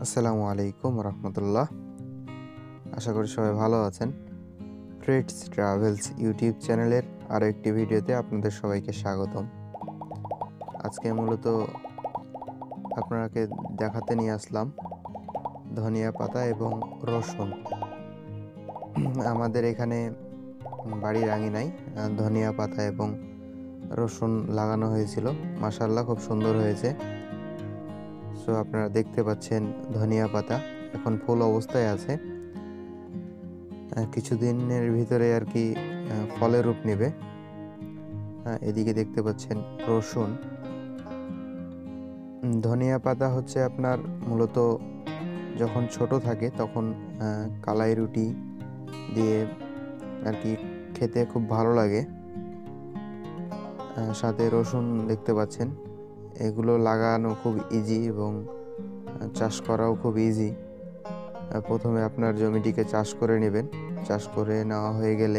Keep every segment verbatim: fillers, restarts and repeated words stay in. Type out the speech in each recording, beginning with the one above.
আসসালামু আলাইকুম রহমতুল্লাহ। আশা করি সবাই ভালো আছেন। ট্রেডস ট্রাভেলস ইউটিউব চ্যানেলের আরও একটি ভিডিওতে আপনাদের সবাইকে স্বাগতম। আজকে মূলত আপনাকে দেখাতে নিয়ে আসলাম ধনিয়া পাতা এবং রসুন। আমাদের এখানে বাড়ির আঙিনায় ধনিয়া পাতা এবং রসুন লাগানো হয়েছিল। মাশাআল্লাহ, খুব সুন্দর হয়েছে। সো আপনারা দেখতে পাচ্ছেন ধনিয়া পাতা এখন ফুল অবস্থায় আছে। কিছুদিনের ভিতরে আর কি ফলের রূপ নেবে। এদিকে দেখতে পাচ্ছেন রসুন। ধনিয়া পাতা হচ্ছে আপনার মূলত যখন ছোট থাকে তখন কালাই রুটি দিয়ে আর কি খেতে খুব ভালো লাগে। সাথে রসুন দেখতে পাচ্ছেন, এগুলো লাগানো খুব ইজি এবং চাষ করাও খুব ইজি। প্রথমে আপনার জমিটিকে চাষ করে নেবেন। চাষ করে নেওয়া হয়ে গেলে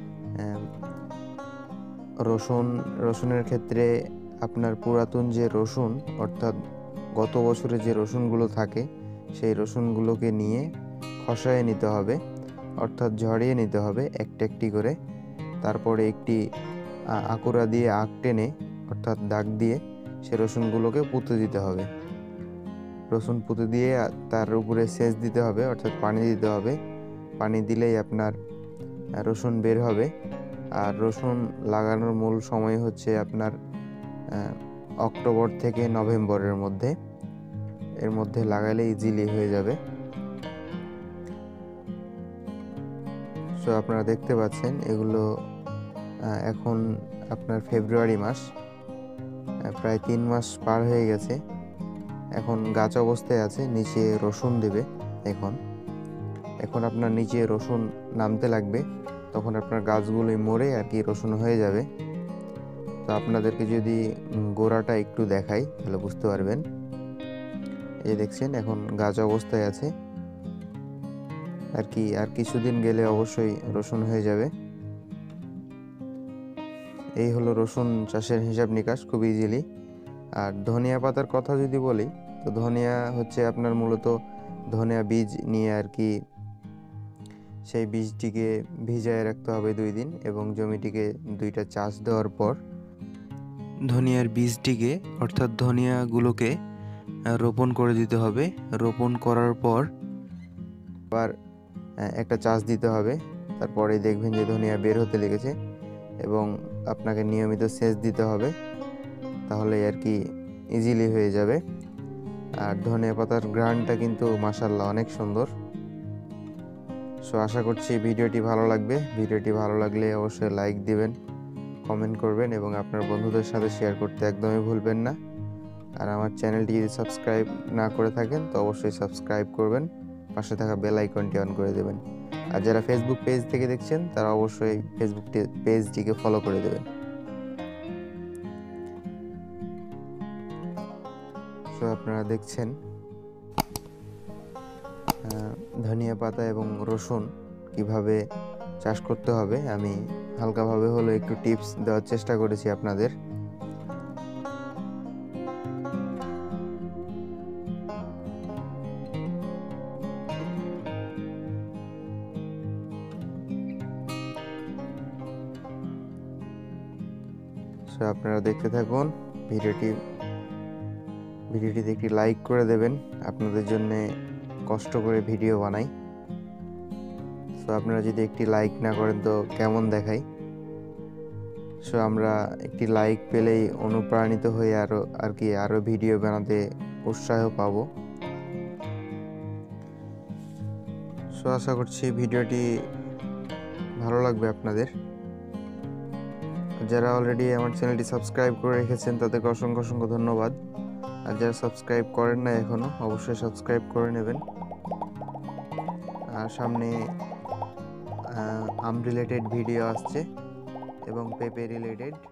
রসুন রসুনের ক্ষেত্রে আপনার পুরাতন যে রসুন, অর্থাৎ গত বছরে যে রসুনগুলো থাকে সেই রসুনগুলোকে নিয়ে খসায় নিতে হবে, অর্থাৎ ঝরিয়ে নিতে হবে একটা একটি করে। তারপরে একটি আকুরা দিয়ে আঁক টেনে, অর্থাৎ দাগ দিয়ে সে রসুনগুলোকে পুঁতে দিতে হবে। রসুন পুঁতে দিয়ে তার উপরে সেচ দিতে হবে, অর্থাৎ পানি দিতে হবে। পানি দিলেই আপনার রসুন বের হবে। আর রসুন লাগানোর মূল সময় হচ্ছে আপনার অক্টোবর থেকে নভেম্বরের মধ্যে। এর মধ্যে লাগালে ইজিলি হয়ে যাবে। সো আপনারা দেখতে পাচ্ছেন এগুলো এখন আপনার ফেব্রুয়ারি মাস, প্রায় তিন মাস পার হয়ে গেছে। এখন গাছ অবস্থায় আছে, নিচে রসুন দেবে। এখন এখন আপনার নিচে রসুন নামতে লাগবে, তখন আপনার গাছগুলোই মরে আর কি রসুন হয়ে যাবে। তো আপনাদেরকে যদি গোড়াটা একটু দেখাই তাহলে বুঝতে পারবেন। এই দেখছেন এখন গাছ অবস্থায় আছে আর কি, আর কিছুদিন গেলে অবশ্যই রসুন হয়ে যাবে। এই হলো রসুন চাষের হিসাব নিকাশ, খুব ইজিলি। আর ধনিয়া পাতার কথা যদি বলি, তো ধনিয়া হচ্ছে আপনার মূলত ধনিয়া বীজ নিয়ে আর কি সেই বীজটিকে ভিজায় রাখতে হবে দুই দিন, এবং জমিটিকে দুইটা চাষ দেওয়ার পর ধনিয়ার বীজটিকে, অর্থাৎ ধনিয়াগুলোকে রোপণ করে দিতে হবে। রোপণ করার পর আবার একটা চাষ দিতে হবে। তারপরে দেখবেন যে ধনিয়া বের হতে লেগেছে, এবং আপনাকে নিয়মিত সেচ দিতে হবে, তাহলে আর কি ইজিলি হয়ে যাবে। আর ধনিয়া পাতার ঘ্রাণটা কিন্তু মাশাআল্লাহ অনেক সুন্দর। সো আশা করছি ভিডিওটি ভালো লাগবে। ভিডিওটি ভালো লাগলে অবশ্যই লাইক দিবেন, কমেন্ট করবেন এবং আপনার বন্ধুদের সাথে শেয়ার করতে একদমই ভুলবেন না। আর আমার চ্যানেলটি যদি সাবস্ক্রাইব না করে থাকেন তো অবশ্যই সাবস্ক্রাইব করবেন, পাশে থাকা বেল আইকনটি অন করে দেবেন। আর যারা ফেসবুক পেজ থেকে দেখছেন তারা অবশ্যই ফেসবুক পেজটিকে ফলো করে দেবেন। সো আপনারা দেখছেন ধনিয়া পাতা এবং রসুন কিভাবে চাষ করতে হবে। আমি হালকাভাবে হলো একটু টিপস দেওয়ার চেষ্টা করেছি আপনাদের। সো আপনারা দেখতে থাকুন ভিডিওটি। ভিডিওটিতে একটি লাইক করে দেবেন, আপনাদের জন্য কষ্ট করে ভিডিও বানাই। সো আপনারা যদি একটি লাইক না করেন তো কেমন দেখাই। সো আমরা একটি লাইক পেলেই অনুপ্রাণিত হয়ে আরো আর কি আরো ভিডিও বানাতে উৎসাহ পাবো। সো আশা করছি ভিডিওটি ভালো লাগবে আপনাদের। যারা অলরেডি আমার চ্যানেলটি সাবস্ক্রাইব করে রেখেছেন তাদেরকে অসংখ্য অসংখ্য ধন্যবাদ। আর যারা সাবস্ক্রাইব করেন না এখনো, অবশ্যই সাবস্ক্রাইব করে নেবেন। আর সামনে আম রিলেটেড ভিডিও আসছে এবং পেঁপে রিলেটেড।